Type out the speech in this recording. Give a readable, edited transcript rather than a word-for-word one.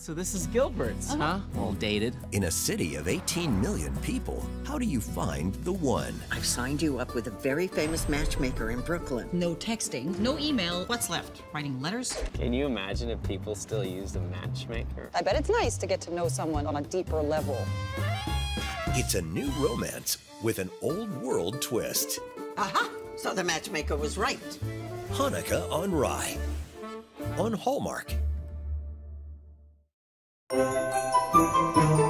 So this is Gilbert's, huh? All dated. In a city of 18 million people, how do you find the one? I've signed you up with a very famous matchmaker in Brooklyn. No texting, no email. What's left? Writing letters? Can you imagine if people still used a matchmaker? I bet it's nice to get to know someone on a deeper level. It's a new romance with an old world twist. Aha! So the matchmaker was right. Hanukkah on Rye. On Hallmark.